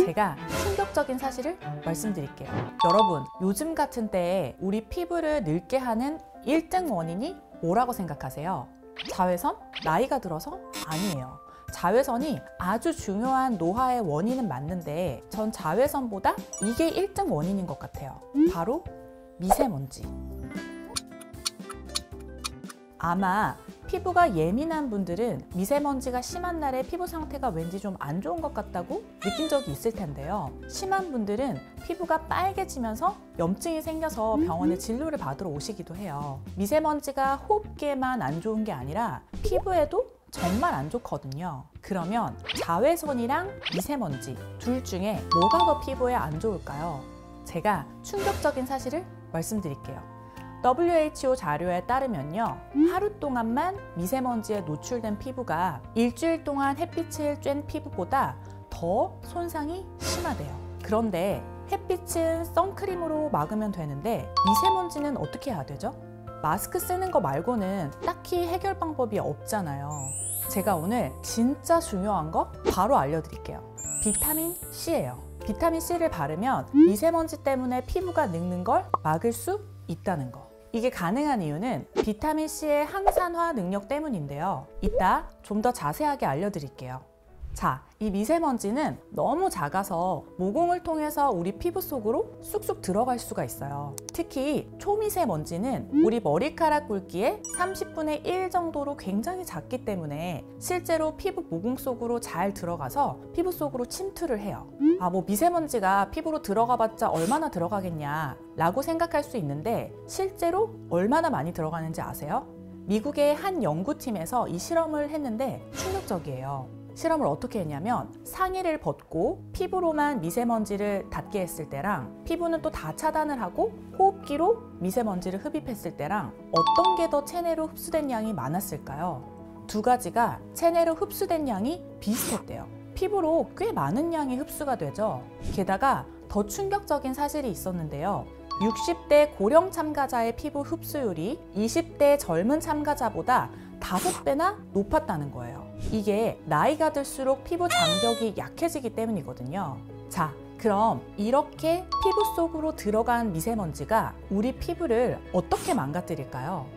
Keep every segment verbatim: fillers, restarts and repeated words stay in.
제가 충격적인 사실을 말씀드릴게요. 여러분, 요즘 같은 때에 우리 피부를 늙게 하는 일 등 원인이 뭐라고 생각하세요? 자외선? 나이가 들어서? 아니에요. 자외선이 아주 중요한 노화의 원인은 맞는데 전 자외선보다 이게 일 등 원인인 것 같아요. 바로 미세먼지. 아마 피부가 예민한 분들은 미세먼지가 심한 날에 피부 상태가 왠지 좀 안 좋은 것 같다고 느낀 적이 있을 텐데요. 심한 분들은 피부가 빨개지면서 염증이 생겨서 병원에 진료를 받으러 오시기도 해요. 미세먼지가 호흡기에만 안 좋은 게 아니라 피부에도 정말 안 좋거든요. 그러면 자외선이랑 미세먼지 둘 중에 뭐가 더 피부에 안 좋을까요? 제가 충격적인 사실을 말씀드릴게요. 더블유 에이치 오 자료에 따르면요, 하루 동안만 미세먼지에 노출된 피부가 일주일 동안 햇빛을 쬐는 피부보다 더 손상이 심하대요. 그런데 햇빛은 선크림으로 막으면 되는데 미세먼지는 어떻게 해야 되죠? 마스크 쓰는 거 말고는 딱히 해결 방법이 없잖아요. 제가 오늘 진짜 중요한 거 바로 알려드릴게요. 비타민 C예요. 비타민 C를 바르면 미세먼지 때문에 피부가 늙는 걸 막을 수 있다는 거. 이게 가능한 이유는 비타민 C의 항산화 능력 때문인데요. 이따 좀 더 자세하게 알려드릴게요. 자, 이 미세먼지는 너무 작아서 모공을 통해서 우리 피부 속으로 쑥쑥 들어갈 수가 있어요. 특히 초미세먼지는 우리 머리카락 굵기의 삼십분의 일 정도로 굉장히 작기 때문에 실제로 피부 모공 속으로 잘 들어가서 피부 속으로 침투를 해요. 아, 뭐 미세먼지가 피부로 들어가봤자 얼마나 들어가겠냐 라고 생각할 수 있는데 실제로 얼마나 많이 들어가는지 아세요? 미국의 한 연구팀에서 이 실험을 했는데 충격적이에요. 실험을 어떻게 했냐면 상의를 벗고 피부로만 미세먼지를 닿게 했을 때랑 피부는 또 다 차단을 하고 호흡기로 미세먼지를 흡입했을 때랑 어떤 게 더 체내로 흡수된 양이 많았을까요? 두 가지가 체내로 흡수된 양이 비슷했대요. 피부로 꽤 많은 양이 흡수가 되죠. 게다가 더 충격적인 사실이 있었는데요. 육십 대 고령 참가자의 피부 흡수율이 이십 대 젊은 참가자보다 다섯 배나 높았다는 거예요. 이게 나이가 들수록 피부 장벽이 약해지기 때문이거든요. 자, 그럼 이렇게 피부 속으로 들어간 미세먼지가 우리 피부를 어떻게 망가뜨릴까요?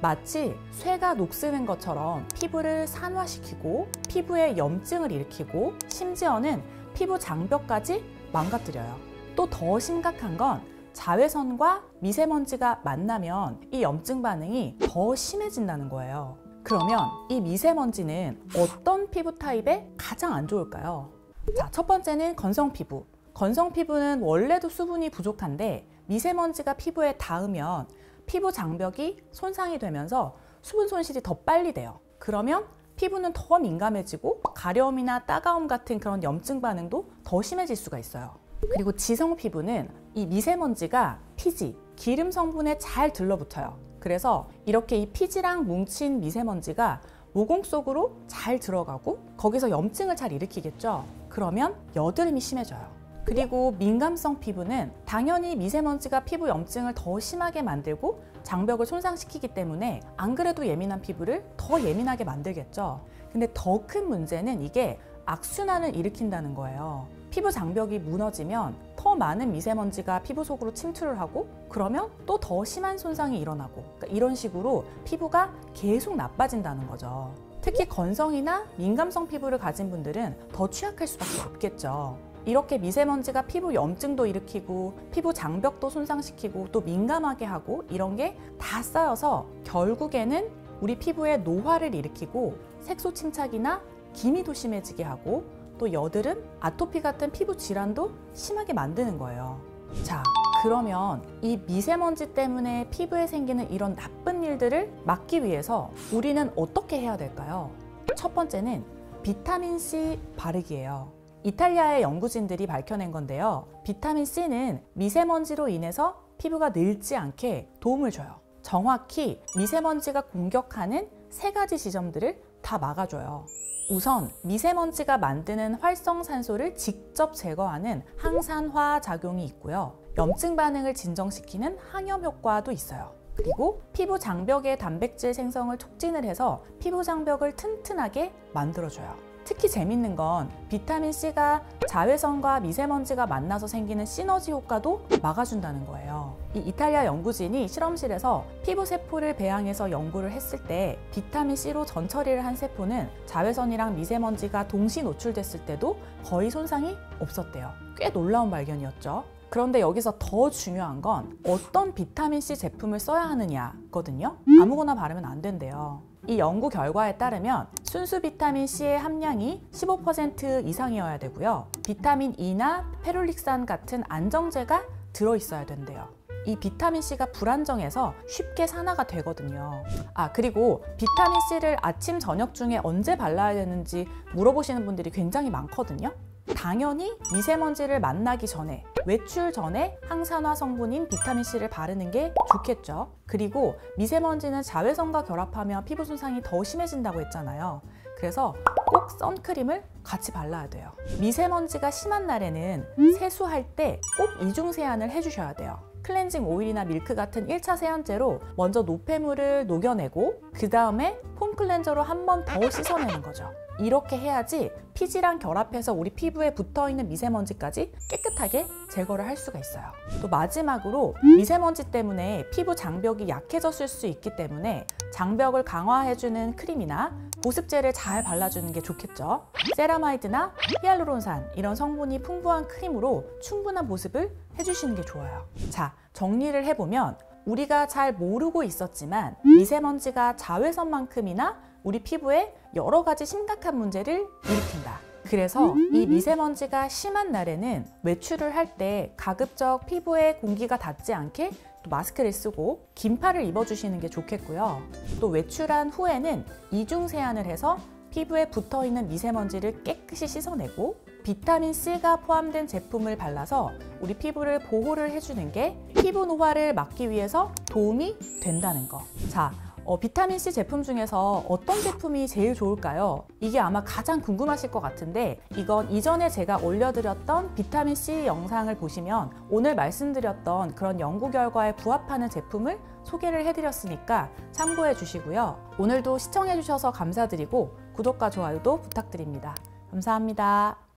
마치 쇠가 녹쓰는 것처럼 피부를 산화시키고 피부에 염증을 일으키고 심지어는 피부 장벽까지 망가뜨려요. 또 더 심각한 건 자외선과 미세먼지가 만나면 이 염증 반응이 더 심해진다는 거예요. 그러면 이 미세먼지는 어떤 피부 타입에 가장 안 좋을까요? 자, 첫 번째는 건성 피부. 건성 피부는 원래도 수분이 부족한데 미세먼지가 피부에 닿으면 피부 장벽이 손상이 되면서 수분 손실이 더 빨리 돼요. 그러면 피부는 더 민감해지고 가려움이나 따가움 같은 그런 염증 반응도 더 심해질 수가 있어요. 그리고 지성 피부는 이 미세먼지가 피지, 기름 성분에 잘 들러붙어요. 그래서 이렇게 이 피지랑 뭉친 미세먼지가 모공 속으로 잘 들어가고 거기서 염증을 잘 일으키겠죠. 그러면 여드름이 심해져요. 그리고 민감성 피부는 당연히 미세먼지가 피부 염증을 더 심하게 만들고 장벽을 손상시키기 때문에 안 그래도 예민한 피부를 더 예민하게 만들겠죠. 근데 더 큰 문제는 이게 악순환을 일으킨다는 거예요. 피부 장벽이 무너지면 더 많은 미세먼지가 피부 속으로 침투를 하고 그러면 또 더 심한 손상이 일어나고 그러니까 이런 식으로 피부가 계속 나빠진다는 거죠. 특히 건성이나 민감성 피부를 가진 분들은 더 취약할 수밖에 없겠죠. 이렇게 미세먼지가 피부 염증도 일으키고 피부 장벽도 손상시키고 또 민감하게 하고 이런 게 다 쌓여서 결국에는 우리 피부에 노화를 일으키고 색소 침착이나 기미도 심해지게 하고 또 여드름, 아토피 같은 피부 질환도 심하게 만드는 거예요. 자, 그러면 이 미세먼지 때문에 피부에 생기는 이런 나쁜 일들을 막기 위해서 우리는 어떻게 해야 될까요? 첫 번째는 비타민 C 바르기예요. 이탈리아의 연구진들이 밝혀낸 건데요. 비타민 C는 미세먼지로 인해서 피부가 늙지 않게 도움을 줘요. 정확히 미세먼지가 공격하는 세 가지 지점들을 다 막아줘요. 우선 미세먼지가 만드는 활성산소를 직접 제거하는 항산화 작용이 있고요. 염증 반응을 진정시키는 항염 효과도 있어요. 그리고 피부 장벽의 단백질 생성을 촉진을 해서 피부 장벽을 튼튼하게 만들어줘요. 특히 재밌는 건 비타민C가 자외선과 미세먼지가 만나서 생기는 시너지 효과도 막아준다는 거예요. 이 이탈리아 연구진이 실험실에서 피부 세포를 배양해서 연구를 했을 때 비타민C로 전처리를 한 세포는 자외선이랑 미세먼지가 동시 노출됐을 때도 거의 손상이 없었대요. 꽤 놀라운 발견이었죠. 그런데 여기서 더 중요한 건 어떤 비타민C 제품을 써야 하느냐거든요. 아무거나 바르면 안 된대요. 이 연구 결과에 따르면 순수 비타민C의 함량이 십오 퍼센트 이상이어야 되고요. 비타민 E나 페룰릭산 같은 안정제가 들어있어야 된대요. 이 비타민C가 불안정해서 쉽게 산화가 되거든요. 아, 그리고 비타민C를 아침, 저녁 중에 언제 발라야 되는지 물어보시는 분들이 굉장히 많거든요. 당연히 미세먼지를 만나기 전에, 외출 전에 항산화 성분인 비타민C를 바르는 게 좋겠죠. 그리고 미세먼지는 자외선과 결합하면 피부 손상이 더 심해진다고 했잖아요. 그래서 꼭 선크림을 같이 발라야 돼요. 미세먼지가 심한 날에는 세수할 때 꼭 이중 세안을 해주셔야 돼요. 클렌징 오일이나 밀크 같은 일 차 세안제로 먼저 노폐물을 녹여내고 그 다음에 폼 클렌저로 한 번 더 씻어내는 거죠. 이렇게 해야지 피지랑 결합해서 우리 피부에 붙어있는 미세먼지까지 깨끗하게 제거를 할 수가 있어요. 또 마지막으로 미세먼지 때문에 피부 장벽이 약해졌을 수 있기 때문에 장벽을 강화해주는 크림이나 보습제를 잘 발라주는 게 좋겠죠. 세라마이드나 히알루론산 이런 성분이 풍부한 크림으로 충분한 보습을 해주시는 게 좋아요. 자, 정리를 해보면 우리가 잘 모르고 있었지만 미세먼지가 자외선만큼이나 우리 피부에 여러 가지 심각한 문제를 일으킨다. 그래서 이 미세먼지가 심한 날에는 외출을 할 때 가급적 피부에 공기가 닿지 않게 또 마스크를 쓰고 긴팔을 입어주시는 게 좋겠고요. 또 외출한 후에는 이중 세안을 해서 피부에 붙어있는 미세먼지를 깨끗이 씻어내고 비타민C가 포함된 제품을 발라서 우리 피부를 보호를 해주는 게 피부 노화를 막기 위해서 도움이 된다는 거. 자, 어, 비타민C 제품 중에서 어떤 제품이 제일 좋을까요? 이게 아마 가장 궁금하실 것 같은데 이건 이전에 제가 올려드렸던 비타민C 영상을 보시면 오늘 말씀드렸던 그런 연구 결과에 부합하는 제품을 소개를 해드렸으니까 참고해 주시고요. 오늘도 시청해 주셔서 감사드리고 구독과 좋아요도 부탁드립니다. 감사합니다.